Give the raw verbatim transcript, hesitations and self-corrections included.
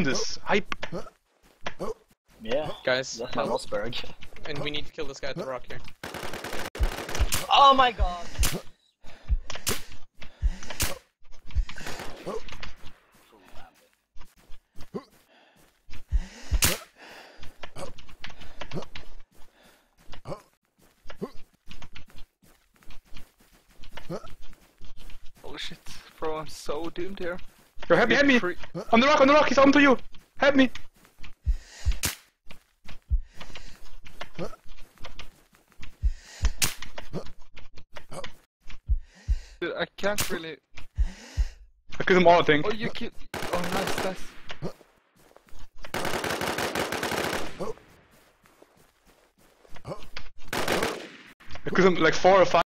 this hype. Yeah, Guys, that's my Mossberg. and we need to kill this guy at the rock here. Oh my god! Oh shit, bro, I'm so doomed here. Yo, help me, help me! Free- On the rock, on the rock, he's onto you! Help me! Dude, I can't really. I killed them all, I think. Oh, you kill. Oh, nice, nice. I killed them like four or five.